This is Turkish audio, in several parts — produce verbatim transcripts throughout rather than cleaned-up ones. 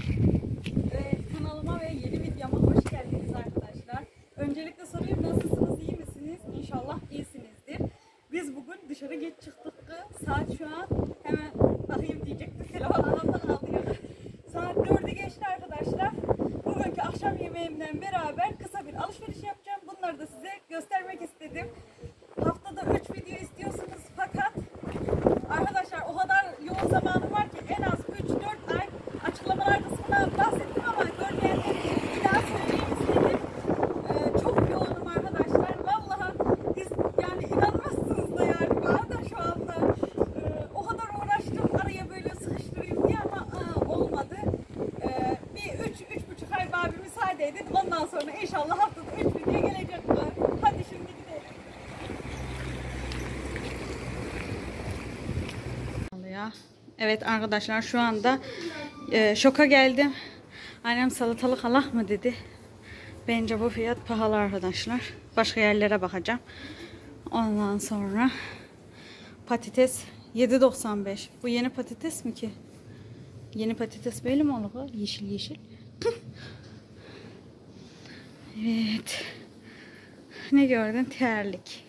Ve kanalıma ve yeni videoma hoş geldiniz arkadaşlar. Öncelikle sorayım, nasılsınız, iyi misiniz? İnşallah iyisinizdir. Biz bugün dışarı geç çıktık. Saat şu an hemen bakayım diyecektim. Telefon anamdan alıyor. Saat dördü geçti arkadaşlar. Bugünkü akşam yemeğimden beraber kısa bir alışveriş yapacağım. Bunları da size göstermek istedim. Haftada üç video istiyorsunuz fakat arkadaşlar o kadar yoğun zamanım var ki en az üç dört ay açıklamalar kısmına bahsettim ama görmeyenler için bir daha söyleyeyim istedim. Ee, çok yoğunum arkadaşlar. Vallahi biz yani inanmazsınız da yani bana da şu anda e, o kadar uğraştım araya böyle sıkıştırayım diye ama aa, olmadı. Ee, bir üç üç buçuk ay bana bir müsaade edin. Ondan sonra inşallah haftada üç video gelecek. Hadi şimdi gidelim. Ya. Evet arkadaşlar şu anda e, şoka geldim. Annem salatalık alak mı dedi. Bence bu fiyat pahalı arkadaşlar. Başka yerlere bakacağım. Ondan sonra patates yedi doksan beş. Bu yeni patates mi ki? Yeni patates böyle mi olur? Yeşil yeşil. Evet. Ne gördün? Terlik.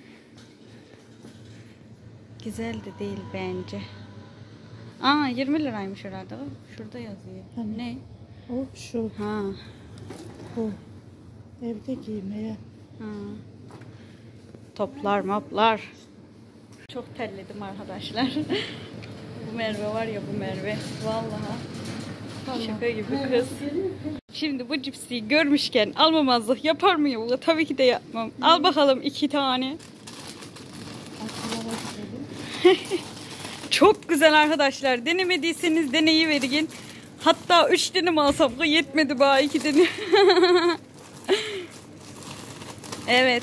Güzel de değil bence. Aa yirmi liraymış herhalde. Şurada yazıyor. Hani? Ne? O şu. Ha. Bu. Evde giymeye. Ha. Toplar moplar. Çok terledim arkadaşlar. Bu Merve var ya, bu Merve. Vallahi şaka gibi kız. Şimdi bu cipsi görmüşken almamazlık yapar mıyım? Tabii ki de yapmam. Al bakalım iki tane. Çok güzel arkadaşlar. Denemediyseniz deneyiverin. Hatta üç denem alsam da yetmedi bana iki denem. Evet.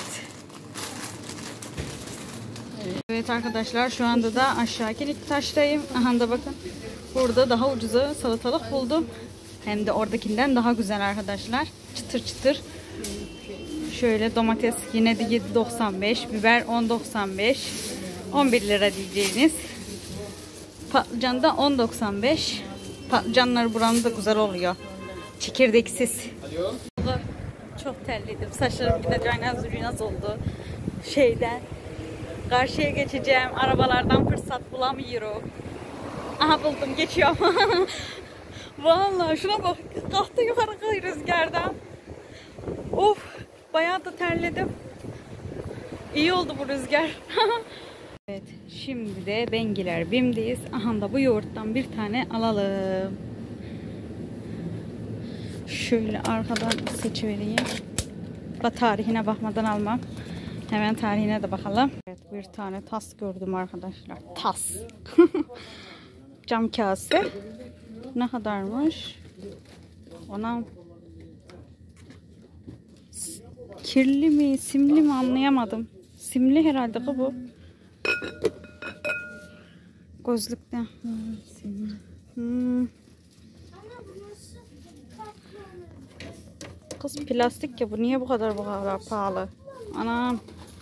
Evet arkadaşlar şu anda da aşağı Kiliktaş'tayım. Aha da bakın. Burada daha ucuza salatalık buldum. Hem de oradakinden daha güzel arkadaşlar. Çıtır çıtır. Şöyle domates yine de yedi doksan beş. Biber on doksan beş. on bir lira diyeceğiniz. Patlıcan da on doksan beş. Patlıcanlar buranın da güzel oluyor. Çekirdeksiz. Alo. Çok terledim. Saçlarım bir de caynaz rüynaz oldu. Şeyden. Karşıya geçeceğim. Arabalardan fırsat bulamıyorum. Aha buldum. Geçiyorum. Vallahi şuna bak. Kalktı yukarı rüzgardan. Of. Bayağı da terledim. İyi oldu bu rüzgar. Evet, şimdi de Bengiler Bim'deyiz. Aha da bu yoğurttan bir tane alalım. Şöyle arkadan seçivereyim. Bak tarihine bakmadan almam. Hemen tarihine de bakalım. Evet, bir tane tas gördüm arkadaşlar. Tas. Cam kase. Ne kadarmış? Ona kirli mi, simli mi anlayamadım. Simli herhalde bu. Gözlükten. Hmm. Kız plastik ya bu, niye bu kadar bu kadar pahalı? Anam.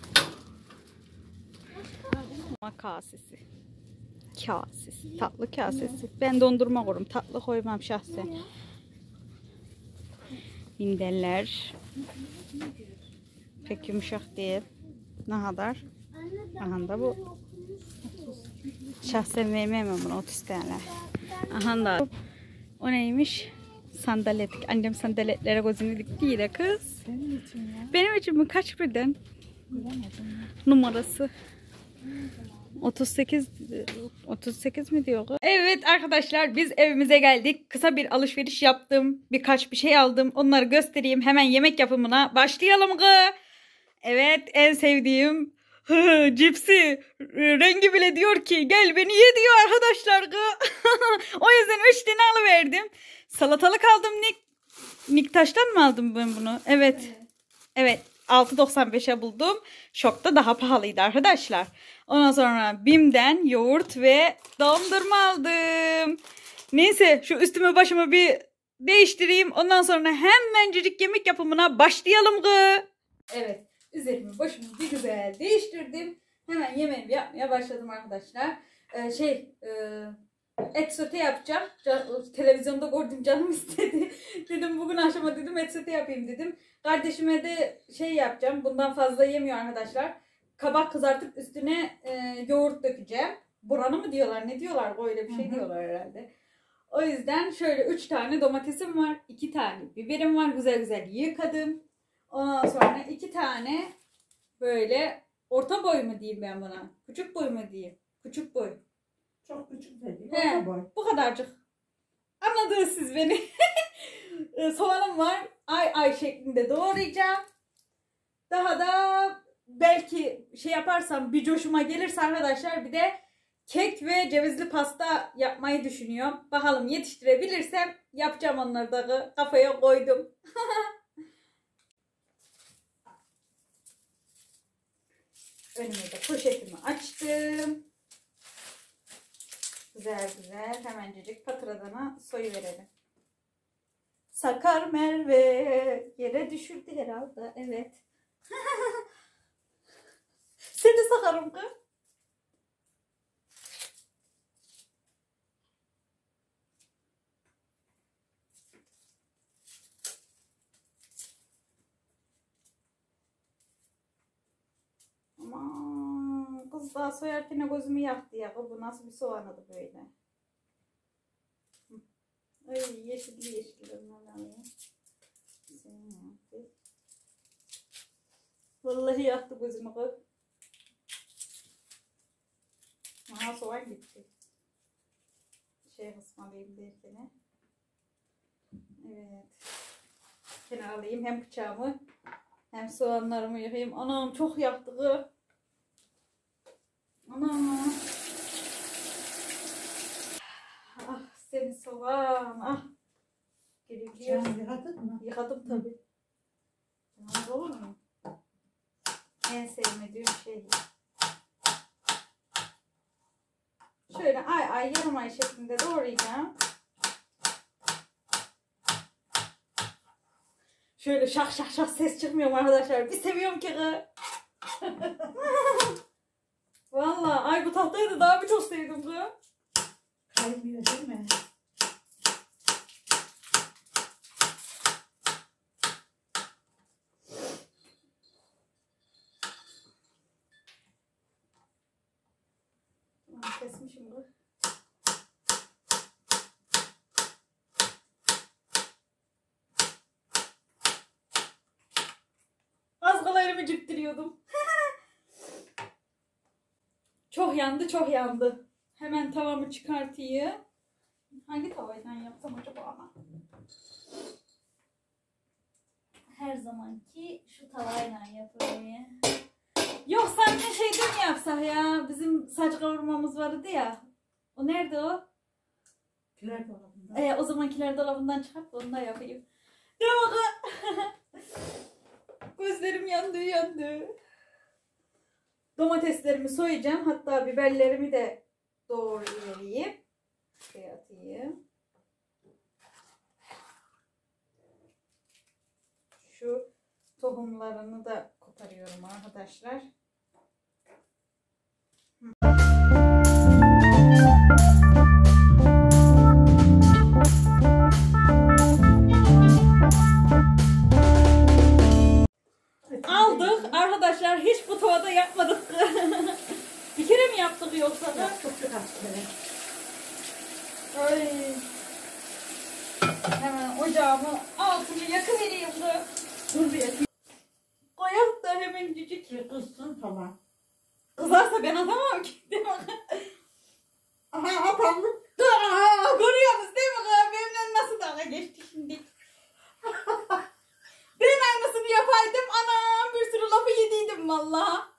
Kasesi. Kasesi. Tatlı kasesi. Ben dondurma koyarım. Tatlı koymam şahsen. Minderler. Pek yumuşak değil. Ne kadar? Aha da bu. Şahsen vermem bunu otuz T L. Aha da. O neymiş? Sandalet. Annem sandaletlere gözünü dikti yine kız. Senin için ya. Benim için mi? Kaç birden? Bilemedim. Numarası. otuz sekiz otuz sekiz mi diyor? Evet arkadaşlar biz evimize geldik. Kısa bir alışveriş yaptım. Birkaç bir şey aldım. Onları göstereyim. Hemen yemek yapımına başlayalım kız. Evet en sevdiğim cipsi rengi bile diyor ki gel beni ye diyor arkadaşlar. O yüzden üç tane alıverdim. Salatalık aldım. Nik Niktaş'tan mı aldım ben bunu? Evet. Evet. altı doksan beşe buldum. Şokta daha pahalıydı arkadaşlar. Ondan sonra Bim'den yoğurt ve dondurma aldım. Neyse şu üstümü başımı bir değiştireyim. Ondan sonra hemencik yemek yapımına başlayalım kız. Evet. Üzerimi başımı bir güzel değiştirdim. Hemen yemeğimi yapmaya başladım arkadaşlar. Ee, şey e, et sote yapacağım. Can, televizyonda gördüm, canım istedi. Dedim bugün akşama dedim et sote yapayım dedim. Kardeşime de şey yapacağım. Bundan fazla yemiyor arkadaşlar. Kabak kızartıp üstüne e, yoğurt dökeceğim. Buranı mı diyorlar, ne diyorlar, öyle bir şey Hı-hı. diyorlar herhalde. O yüzden şöyle üç tane domatesim var. iki tane biberim var. Güzel güzel yıkadım. Ondan sonra iki tane böyle orta boy mu diyeyim ben buna? Küçük boy mu diyeyim? Küçük boy. Çok küçük değil. He, Orta boy. bu kadarcık. Anladınız siz beni. Soğanım var. Ay ay şeklinde doğrayacağım. Daha da belki şey yaparsam, bir coşuma gelirse arkadaşlar, bir de kek ve cevizli pasta yapmayı düşünüyorum. Bakalım yetiştirebilirsem yapacağım, onları da kafaya koydum. Önüme de poşetimi açtım. Güzel güzel hemencecik patıradana soyuverelim. Sakar Merve yere düşürdü herhalde. Evet. Seni sakarım kız. Aman kız, daha soyarken gözümü yaktı ya. Bu nasıl bir soğanadı böyle. Ay yeşilli yeşilli. Vallahi yaktı gözümü kız. Aha soğan gitti. Şey kısmalıyım derken. Evet. Kenara alayım hem bıçağımı hem soğanlarımı yıkayayım. Anam çok yaktı kız. Anam. Ah seni soğan. Ah. Geliyor. Yıkadın mı? Yıkadım tabii. Ne olur mu? En sevmediğim şey. Şöyle ay ay yarım ay şeklinde doğrayacağım. Şöyle şak şak şak ses çıkmıyor arkadaşlar. Bir seviyorum ki. Vallahi ay bu tahtayı da daha bir çok sevdim kız. Kaymıyor değil mi? Kesmişim bu. Az kala elimi ciptiriyordum. Çok yandı, çok yandı. Hemen tavamı çıkartayım. Hangi tavayla yapsam acaba ama? Her zamanki şu tavayla yapayım. Yok sanki şeyden mi yapsak ya? Bizim saç kavurmamız vardı ya. O nerede o? Kiler dolabında. Ee, o zaman kiler dolabından çıkart da onu da yapayım. Değil mi kız? Gözlerim yandı yandı. Domateslerimi soyacağım. Hatta biberlerimi de doğrayıvereyim. Şuraya atayım. Şu tohumlarını da koparıyorum arkadaşlar. Aldık arkadaşlar, hiç bu tavada yapmadık. Bir kere mi yaptık yoksa da? Çok birkaç kere. Ay. Hemen ocağımı altını yakıvereyim de. Dur bir yakayım. Koyak da hemen cücük. Kızsın tamam. Kızarsa ben atamam ki. Aha atalım. Aa, görüyorsunuz değil mi? Benimle nasıl dalga geçti şimdi? Ben aynısını yapaydım. Anam bir sürü lafı yediydim vallahi.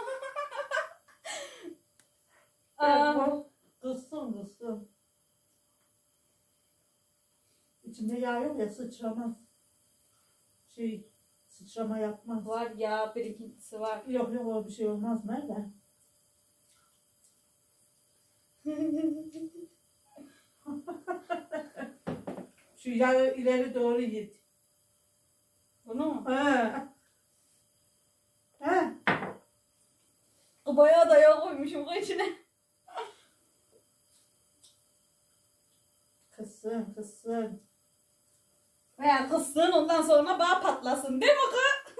Evet, kızsın kızsın. İçinde yağ yok ya, sıçramaz. Şey, sıçrama yapmaz. Var ya, birikintisi var. Yok yok, o bir şey olmaz. Nerede? Şu yağı ileri doğru git. Bunu mu? He. He. Bayağı da yağ koymuşum içine. Kızsın kızsın. Veya kızsın ondan sonra bağ patlasın değil mi kız?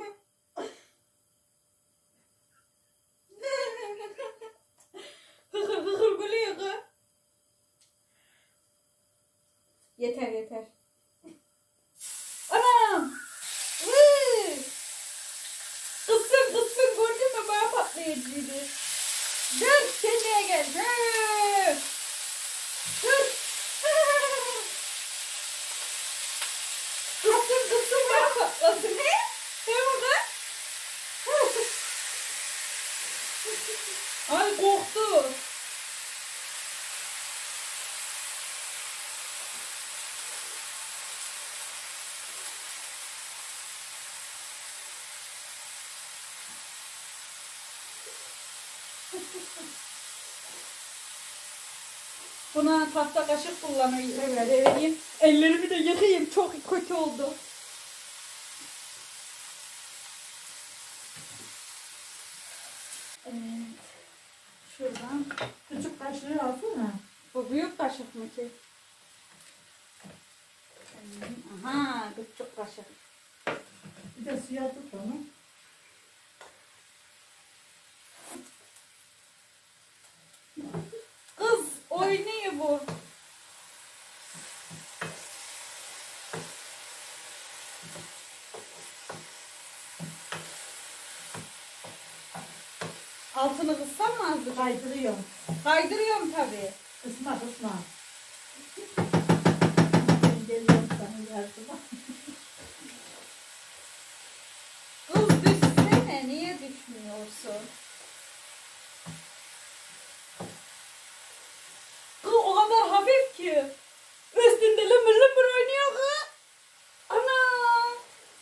Hıhır hıhır gülüyor kız. Yeter yeter. Anam! Vıy! Kızsın kızsın gördün mü bağ patlayıcıydı. Dur kendine gel. Dur. Dur. Kızsın kızsın bağ patlasın. He? He burada? Ay korktu. Buna tahta kaşık kullanayım. Evet, evet. Ellerimi de yıkayayım. Çok kötü oldu. Evet. Şuradan. Küçük kaşığı alsana. Bu büyük kaşık mı ki? Aha, küçük kaşık. Bir de suya tut onu. Kız oynuyor bu. Altını kıssam mı azıcık? Kaydırıyorum. Kaydırıyorum tabii. Kısma kısma. Ben geliyorum sana yardıma. Kız düşsene, niye düşmüyorsun? Kız o kadar hafif ki. Üstünde lımbır lımbır oynuyor kız. Ana!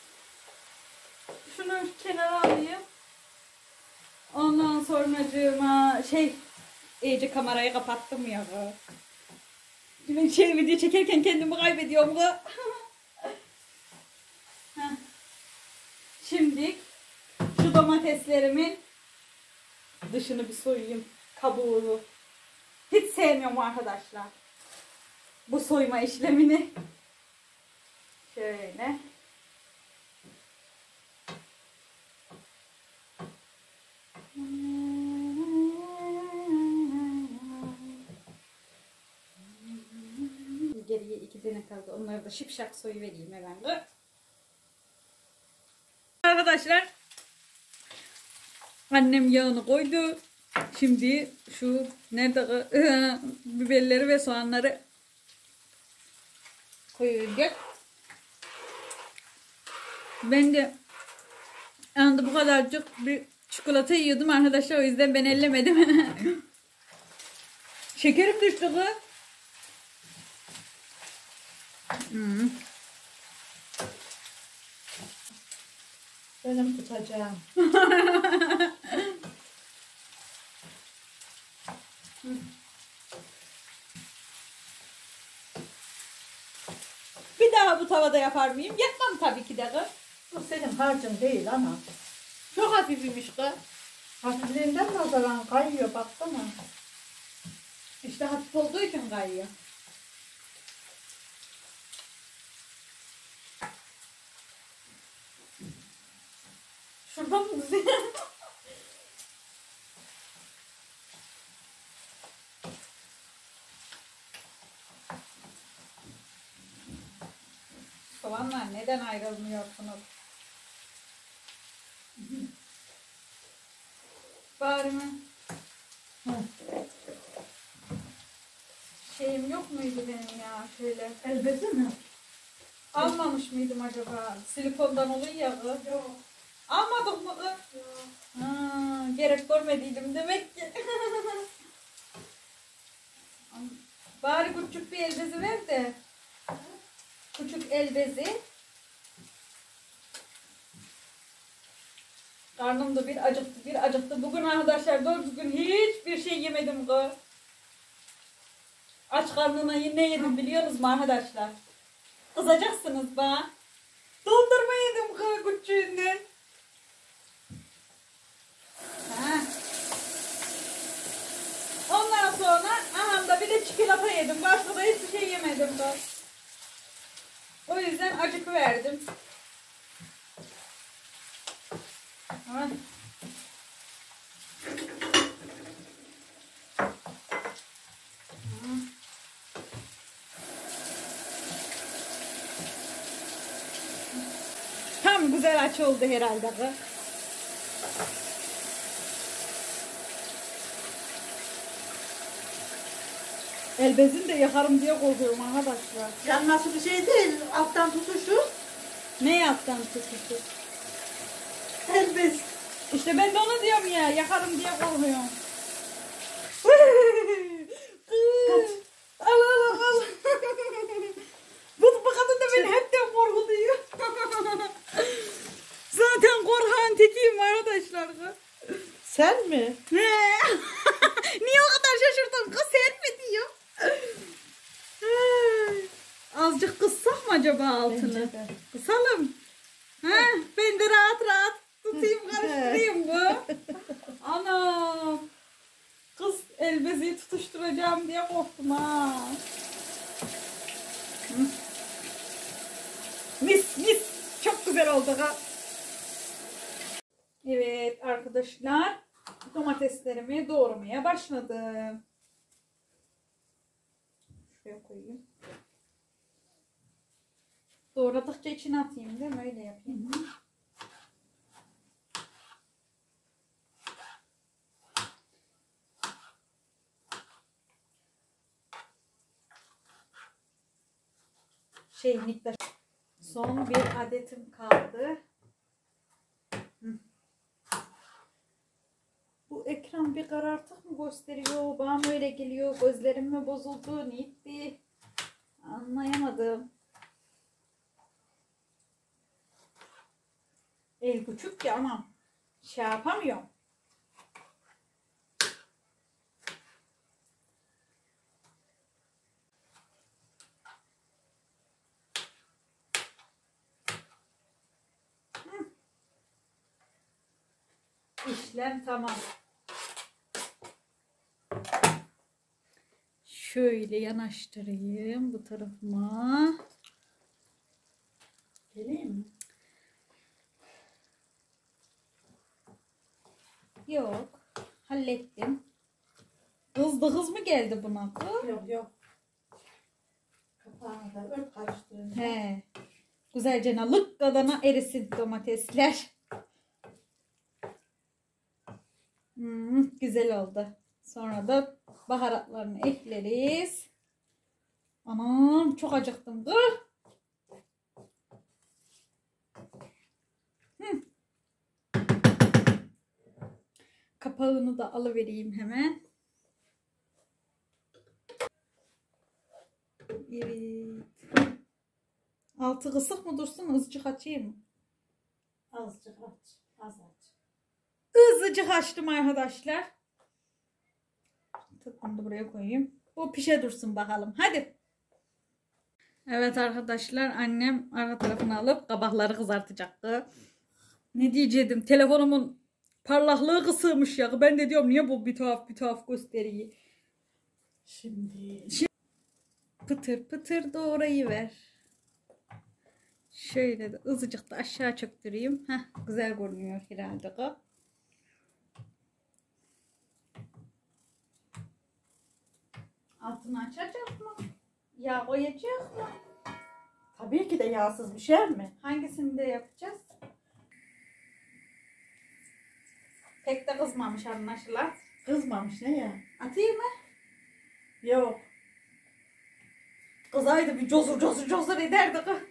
Şunu kenara alayım. Ondan sonracığıma şey, iyice kamerayı kapattım ya kız. Ben şey video çekerken kendimi kaybediyorum kız. Heh. Şimdi şu domateslerimin dışını bir soyayım. Kabuğunu. Hiç sevmiyorum arkadaşlar. Bu soyma işlemini. Şöyle. Geriye iki tane kaldı. Onları da şipşak soyuvereyim hemen. Arkadaşlar, annem yağını koydu. Şimdi şu nerede biberleri ve soğanları koyacak. Ben de anda bu kadarcık bir çikolata yiyordum arkadaşlar, o yüzden ben ellemedim. Şekerim düştü kız. Hmm. Benim tutacağım. Bir daha bu tavada yapar mıyım? Yapmam tabii ki de kız. Bu senin harcın değil ama. Çok hafifmiş kız. Hafifliğinden nazaran kayıyor baksana. İşte hafif olduğu için kayıyor. Şuradan mı? Soğanlar neden ayrılmıyorsunuz? Bari mi? Hı. Şeyim yok muydu benim ya şöyle? Elbette mi? Almamış mıydım acaba? Silikondan oluyor ya kız. Yok. Almadık mı kız? Yok. Ha, gerek görmediydim demek ki. Bari küçük bir el bezi ver de. Küçük el bezi. Karnım da bir acıktı, bir acıktı. Bugün arkadaşlar doğru düzgün hiçbir şey yemedim kız. Aç karnına ne yedim biliyorsunuz mu arkadaşlar? Kızacaksınız bana. Dondurma yedim kız küçüğünden. Ha. Ondan sonra aha da bir de çikolata yedim. Başka da hiçbir şey yemedim ben. O yüzden acıkı verdim. Ha. Tam güzel aç oldu herhalde bu. Elbezini de yakarım diye korkuyorum arkadaşlar. Yanması bir şey değil. Alttan tutuşu. Ne yaptan tutuşu? Elbez. İşte ben de onu diyorum ya, yakarım diye korkuyorum. Al al al. Bu, bu kadın da beni hepten korkutuyor. Zaten korkan tekiyim arkadaşlar. Sen mi? Ne? Niye o kadar şaşırdın? Kız sen mi diyor? Azıcık kıssak mı acaba altını? Kısalım. Ha, ben de rahat rahat tutayım, karıştırayım bu. Anam. Kız elbeziyi tutuşturacağım diye korktum ha. Hı. Mis mis. Çok güzel oldu ha. Evet arkadaşlar. Domateslerimi doğramaya başladım. Şuraya koyayım. Doğradıkça içine atayım değil mi? Öyle yapayım. Hı. Şey miktar. Son bir adetim kaldı. Hı. Bu ekran bir karartık mı gösteriyor? Bana mı öyle geliyor? Gözlerim mi bozuldu? Ne gitti? Anlayamadım. El küçük ya ama şey yapamıyorum. Hı. İşlem tamam. Şöyle yanaştırayım bu tarafıma. Geleyim mi? Yok. Hallettim. Hızlı hız mı geldi buna? Yok yok. Kapağını da ört karıştırın. He. Güzelce lık kadana erisin domatesler. Hmm, güzel oldu. Sonra da baharatlarını ekleriz. Anam çok acıktım. Dur. Hmm. Kapağını da alıvereyim hemen. Evet. Altı kısık mı dursun, azıcık açayım mı? Azıcık aç. Az aç. Azıcık açtım arkadaşlar. Bunu da buraya koyayım. Bu pişe dursun bakalım. Hadi. Evet arkadaşlar, annem arka tarafını alıp kabakları kızartacaktı. Ne diyecektim? Telefonumun parlaklığı kısılmış ya. Ben de diyorum niye bu bir tuhaf bir tuhaf gösteriyor. Şimdi. Pıtır pıtır doğrayıver. Şöyle de azıcık da aşağı çöktüreyim. Heh, güzel görünüyor herhalde bu. Altını açacak mı? Yağ koyacak mı? Tabii ki de yağsız bir şey mi? Hangisini de yapacağız? Pek de kızmamış anlaşılan. Kızmamış ne ya? Atayım mı? Yok. Kızaydı bir cozur cozur cozur ederdi kız.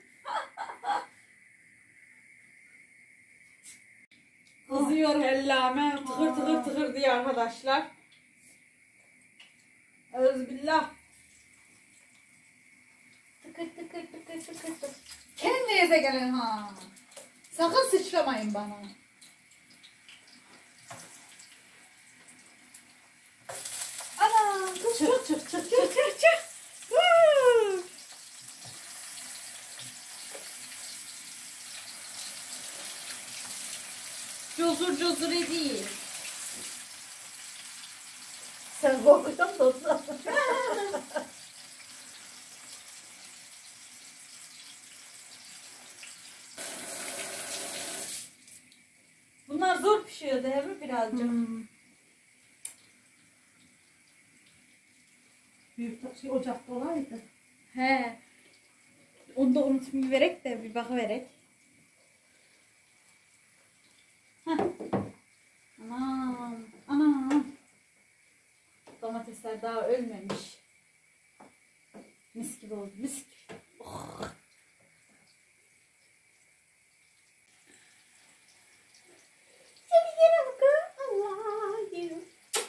Kızıyor hellame. Tıkır tıkır tıkır diye arkadaşlar. Özbillah. Tıkır tıkır tıkır tıkır tıkır. Kendinize gelin ha. Sakın sıçramayın bana. Ana kız çık çık çık çık çık çık. Huu. Cozur cozur edeyim. Ben korkuyorum da ondan. Bunlar zor pişiyor değil mi birazcık? Hmm. Büyük şey, ocakta olaydı. He. Onu da unutmayı verek de bir bakıverek. Heh. Anam. Anam. Domatesler daha ölmemiş. Mis gibi oldu. Mis gibi. Oh. Seni yerim kız. Allah yerim.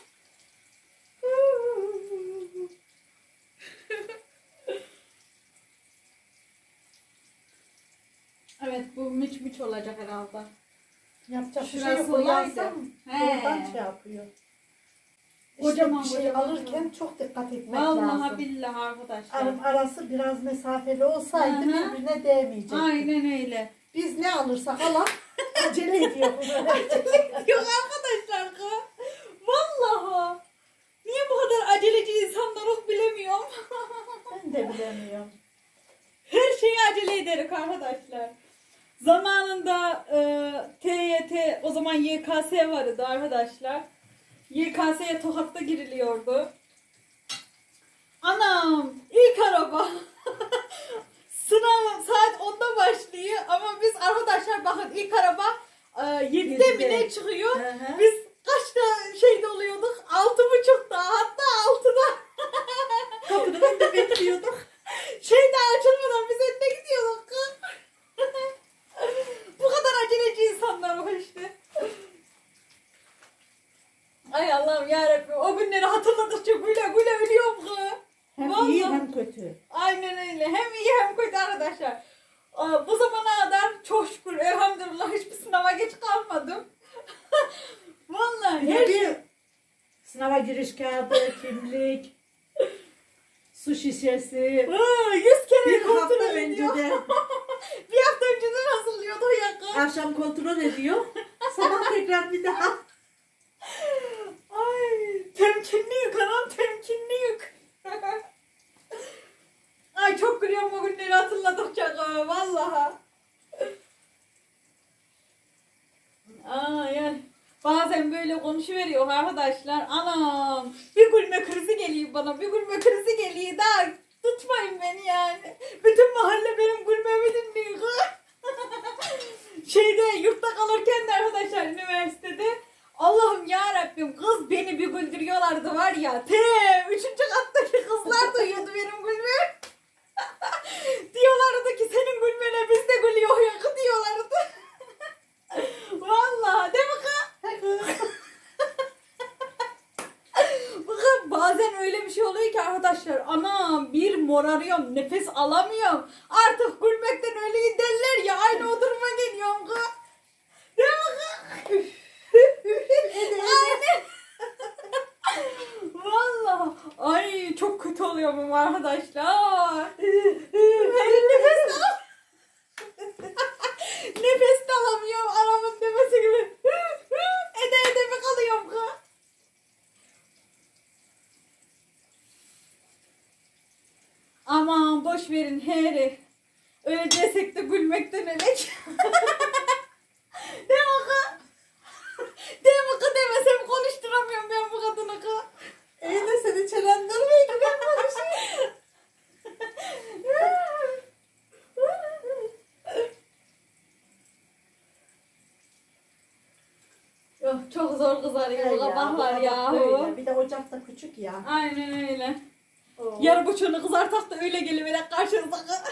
Evet, bu müç müç olacak herhalde. Yapacak bir şey Şurası yok. olaydı. Yansam He. oradan şey yapıyor. Kocaman İşte bir şey kocaman. alırken çok dikkat etmek Vallahi lazım. billahi arkadaşlar. Arım arası biraz mesafeli olsaydı Hı hı. birbirine değmeyecekti. Aynen öyle. Biz ne alırsak alalım acele ediyor. Yok arkadaşlar kız. Vallahi. Niye bu kadar aceleci insanlar bilemiyorum. Ben de bilemiyorum. Her şeyi acele ederek arkadaşlar. Zamanında e, T Y T, o zaman Y K S vardı arkadaşlar. Y K S'ye Tokat'ta giriliyordu. Anam ilk araba. Sınav saat onda başlıyor ama biz arkadaşlar bakın ilk araba e, yedide mi ne çıkıyor? Hı hı. Biz kaçta şeyde oluyorduk? altı buçukta, hatta altıda. Kapının önünde bekliyorduk. Şeyde açılmadan biz önüne gidiyorduk. Bu kadar aceleci insanlar var işte. Ay Allah'ım yarabbim, o günleri hatırladıkça güle güle ölüyorum kız. Hem Vallahi. iyi hem kötü. Aynen öyle. Hem iyi hem kötü arkadaşlar. Aa, bu zamana kadar çok şükür elhamdülillah hiçbir sınava geç kalmadım. Vallahi her Bir şey. sınava giriş kağıdı, kimlik, su şişesi. Aa, yüz kere Bir kontrol hafta ediyor. önceden Bir hafta önceden hazırlıyordu ya kız. akşam kontrol ediyor. Sabah tekrar bir daha. Ay, temkinli yük anam, temkinli yük. Ay çok gülüyorum o günleri hatırladıkça kız, vallahi. Aa yani bazen böyle konuşuveriyor arkadaşlar. Anam bir gülme krizi geliyor bana, bir gülme krizi geliyor, daha tutmayın beni yani. Bütün mahalle benim gülmemi dinliyor kız. Şeyde yurtta kalırken de arkadaşlar üniversitede Allah'ım yarabbim kız beni bir güldürüyorlardı var ya. Te üçüncü kattaki kızlar duyuyordu benim gülmemi. Diyorlardı ki senin gülmene biz de gülüyor ya kız diyorlardı. Vallahi değil mi kız? Bakın bazen öyle bir şey oluyor ki arkadaşlar, anam bir morarıyorum, nefes alamıyorum. Artık gülmekten öyle derler ya, aynı o duruma geliyorum kız. Değil mi kız? Aynen. Vallahi ay çok kötü oluyorum arkadaşlar. Nefes al. Nefes de alamıyorum, aramın demesi gibi. Ede ede mi kalıyorum kız? Aman boş verin heri. Öleceksek de gülmekten ölek. Değil mi kız? Değil mi kız demesem konuşturamıyorum ben bu kadını kız. İyi de seni çelendirmeyin ki ben konuşayım. Yok çok zor kızarıyor bu kabaklar ya. Böyle. Bir de ocak da küçük ya. Aynen öyle. Oo. Yarı buçuğunu kızartak da öyle geliverek karşınıza.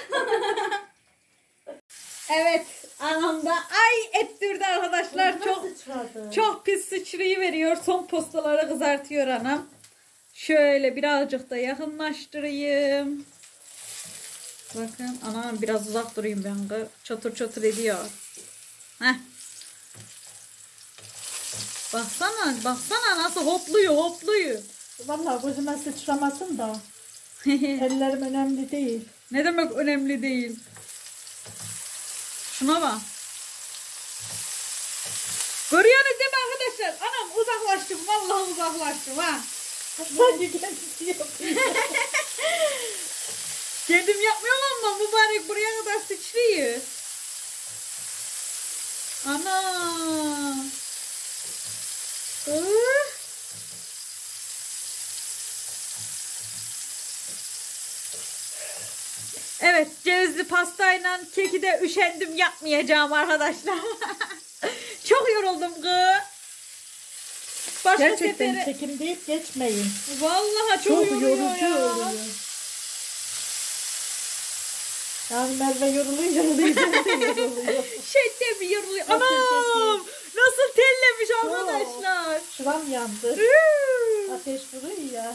Evet, anam da ay ettirdi arkadaşlar. Nasıl Çok sıçradı? çok pis sıçrayı veriyor. Son postaları kızartıyor anam. Şöyle birazcık da yakınlaştırayım. Bakın anam biraz uzak durayım ben. Çatır çatır ediyor. Heh. Baksana, baksana nasıl hopluyor, hopluyor. Vallahi gözüme sıçramasın da. Ellerim önemli değil. Ne demek önemli değil. Şuna bak. Görüyorsunuz değil mi arkadaşlar? Anam uzaklaştım. Vallahi uzaklaştım ha. Sanki kendisi yapıyor. Kendim yapmıyorum ama mübarek buraya kadar sıçrıyor. Ana. Ih. Evet, cevizli pastayla keki de üşendim yapmayacağım arkadaşlar. Çok yoruldum kız. Başka Gerçekten sefere... çekim deyip geçmeyin. Vallahi çok, Çok yoruyor yorucu ya. oluyor. Yani Merve yoruluyor, yoruluyor, yoruluyor, yoruluyor. Şey bir yoruluyor. Nasıl Anam! Nasıl tellemiş Çok. arkadaşlar. Şuram yandı. Üü. Ateş vuruyor ya.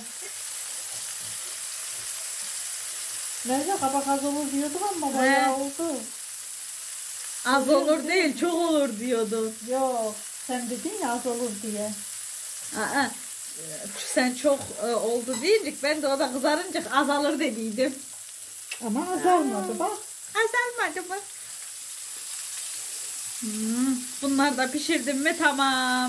Merve kabak az olur diyordum ama He. bayağı oldu. Az olur değil, çok olur diyordun. Yok, sen dedin ya az olur diye. Aa, sen çok e, oldu deyince ben de o da kızarınca azalır dediydim. Ama azalmadı bak. Azalmadı mı? Hmm, bunlar da pişirdim mi tamam.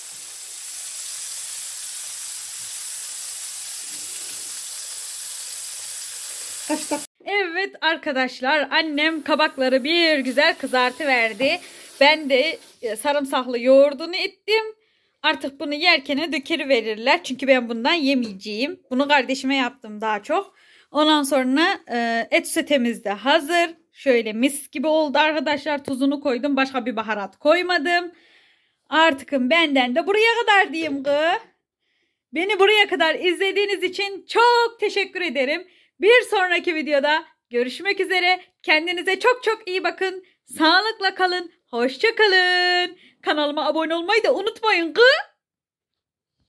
Kaç dakika? Evet arkadaşlar, annem kabakları bir güzel kızartıverdi. Ben de e, sarımsaklı yoğurdunu ettim. Artık bunu yerken dökeri verirler. Çünkü ben bundan yemeyeceğim. Bunu kardeşime yaptım daha çok. Ondan sonra e, et sotemiz de hazır. Şöyle mis gibi oldu arkadaşlar. Tuzunu koydum. Başka bir baharat koymadım. Artıkım benden de buraya kadar diyeyim kız. Beni buraya kadar izlediğiniz için çok teşekkür ederim. Bir sonraki videoda görüşmek üzere. Kendinize çok çok iyi bakın. Sağlıkla kalın. Hoşça kalın. Kanalıma abone olmayı da unutmayın kız.